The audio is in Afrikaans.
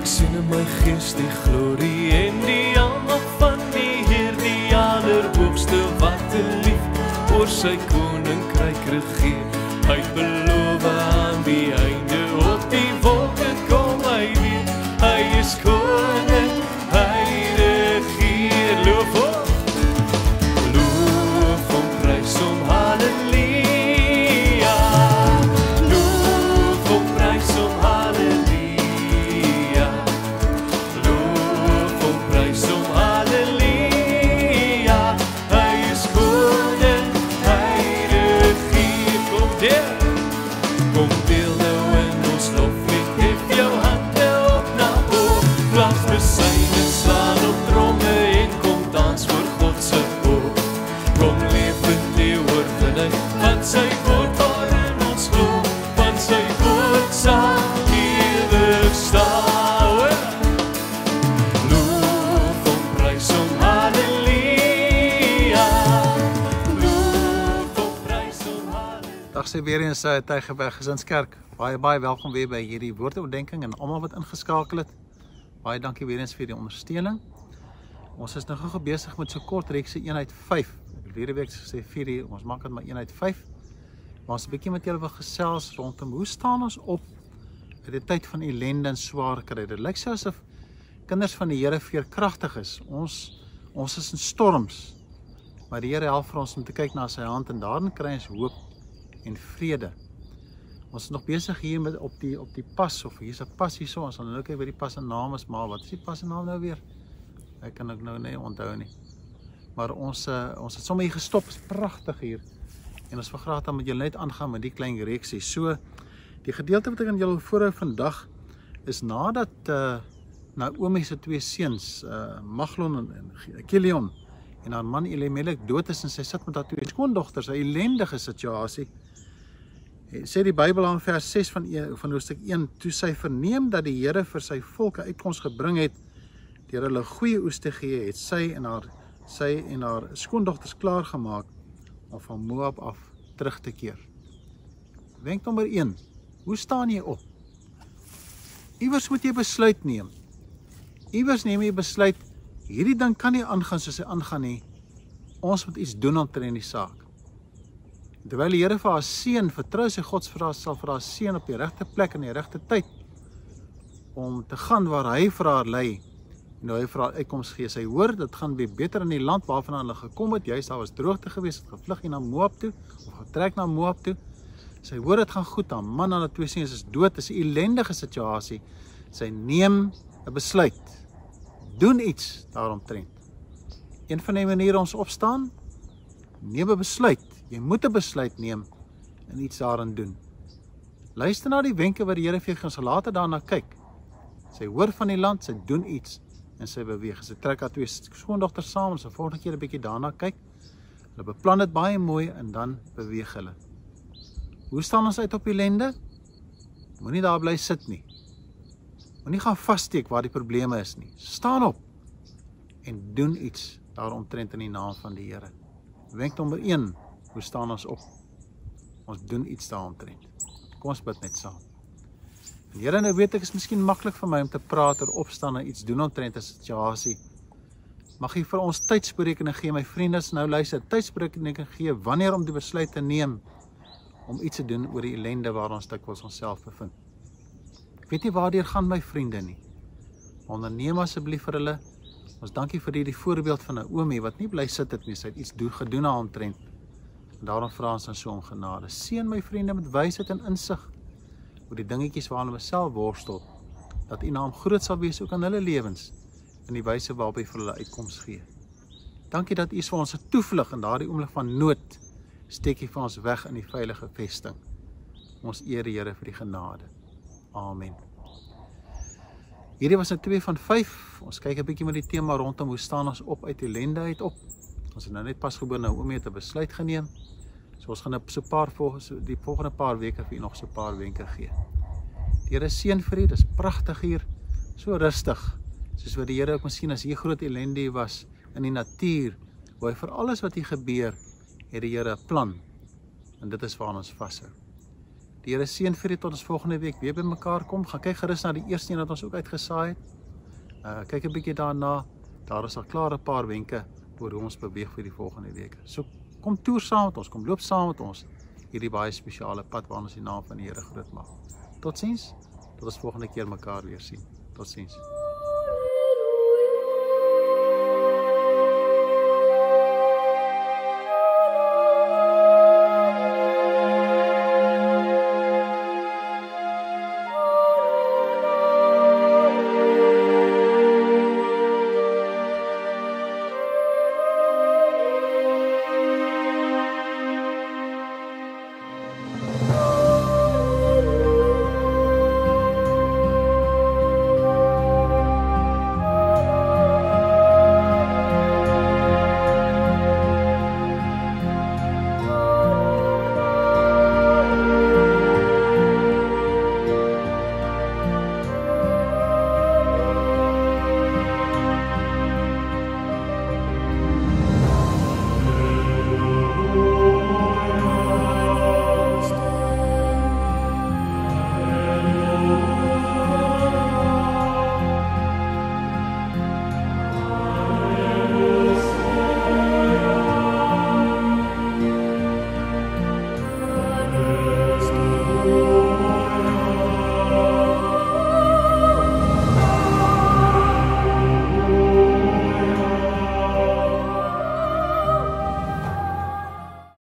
Ek sien in my gees die glorie en die aandag van die Heer, die allerhoogste wat te lief oor sy koninkryk regeer. Hy beloof aan die einde op die wolke kom hy weer. Hy is koning, hy regeer. Loof hom, prys hom, halleluja. Loof hom, prys hom, halleluja. Loof hom, prys hom, halleluja. Hy is koning, hy regeer. Kom deel nou in ons loflied, hef jou hande op na bo. Blaas besyne, slaan op tromme en kom dans voor God se oog. Kom leef in die oorwinning van sy woord waarin ons glo, van sy woord sal ewig staan. Loof hom, prys hom, halleluja. Loof hom, prys hom, halleluja. Dag sê weer eens Tygerberg by Gesinskerk. Baie welkom weer by hierdie woordoordenkings en almal wat ingeskakel het. Baie dankie weer eens vir die ondersteuning. Ons is nou gou besig met so kort reekse 1 uit 5. Ek het hierdie week gesê 4, ons maak dit maar 1 uit 5. Maar ons 'n bietjie met julle wil gesels rondom hoe staan ons op in die tyd van ellende en swaar kry. Dit lyk so asof kinders van die Here veerkragtig is. Ons is in storms. Maar die Here help vir ons om te kyk na sy hand en daarin kry ons hoop en vrede. Ons is nog besig hier met op die pas, of hier's 'n pas hierso, ons sal nou kyk wat die pas se naam is, maar wat is die pas se naam nou weer? Ek kan ook nou nie onthou nie. Maar ons het sommer hier gestop, is pragtig hier. En ons wil graag dan met julle net aangaan met die klein reeksie. So, die gedeelte wat ek aan julle voorhou vandag, is nadat Naomi se 2 seuns, Maglon en Kilion, en haar man Elimelek dood is en sy sit met haar 2 skoondogters, 'n ellendige situasie. Sê die Bybel aan vers 6 van hoofstuk 1, toe sy verneem dat die Here vir sy volk 'n uitkoms gebring het, deur hulle goeie oes te gee, het sy en haar skoondogters klaargemaak om van Moab af terug te keer. Wenk nommer 1, hoe staan jy op? Iewers moet jy besluit neem. Iewers neem jy besluit, hierdie ding kan nie aangaan soos hy aangaan nie. Ons moet iets doen omtrent die saak. Terwyl die Here vir haar seën, vertrou sy God sal vir haar seën op die regte plek en die regte tyd om te gaan waar hy vir haar lei en hy vir haar uitkoms gee. Sy hoor, dit gaan weer beter in die land waarvan hulle gekom het. Juist daar was droogte geweest, het gevlug na Moab toe of getrek na Moab toe. Sy hoor dit gaan goed, haar man en haar 2 seuns is dood, dit is 'n ellendige situasie. Sy neem 'n besluit. Doen iets daaromtrent. Een van die maniere ons opstaan, neem 'n besluit. Jy moet 'n besluit neem en iets daarin doen. Luister na die wenke wat die Here vir jou gee, ons sal later daarna kyk. Sy hoor van die land, sy doen iets en sy beweeg. Sy trek haar 2 skoondogters saam, ons sal volgende keer 'n bietjie daarna kyk. Hulle beplan dit baie mooi en dan beweeg hulle. Hoe staan ons uit op ellende? Moenie daar bly sit nie. Moenie gaan vassteek waar die probleme is nie. Staan op en doen iets daaromtrent in die naam van die Here. Wenk nommer 1, hoe staan ons op? Ons doen iets daaromtrent. Kom ons bid net saam. En Here, nou weet ek, is miskien maklik vir my om te praat oor opstaan en iets doen omtrent 'n situasie. Mag U vir ons tydsberekening gee, my vriende, nou luister, tydsberekening gee wanneer om die besluit te neem om iets te doen oor die ellende waar ons dikwels onsself bevind. Ek weet nie waardeur gaan my vriende nie. Onderneem asseblief vir hulle. Ons dankie vir die voorbeeld van Naomi wat nie bly sit het nie, sy het iets gedoen daaromtrent. En daarom vra ons dan so om genade. Seën my vriende met wysheid en insig oor die dingetjies waaraan hulle self worstel, dat U naam groot sal wees ook aan hulle lewens in die wyse waarop U vir hulle uitkoms gee. Dankie dat U vir ons 'n toevlug in daardie oomblik van nood steek U vir ons weg in die veilige vesting. Ons eer die Here vir die genade. Amen. Hierdie was 2 van 5. Ons kyk 'n bietjie met die tema rondom hoe staan ons op uit ellende uit op. Ons het nou net pas gebeur Naomi het 'n besluit geneem. So ons gaan die volgende paar weke vir U nog so 'n paar wenke gee. Die Here seën vir U, dis pragtig hier, so rustig. Soos wat die Here ook miskien as hier groot ellende was in die natuur, waar vir alles wat hier gebeur, het die Here 'n plan. En dit is waaraan ons vashou. Die Here seën vir julle tot ons volgende week weer by mekaar kom. Gaan kyk gerus na die eerste een wat ons ook uitgesaai het. Kyk 'n bietjie daarna. Daar is al klaar 'n paar wenke oor hoe ons beweeg vir die volgende week. So kom toer saam met ons, kom loop saam met ons hierdie baie spesiale pad waar ons die naam van die Here groot maak. Totsiens, tot ons volgende keer mekaar weer sien. Totsiens.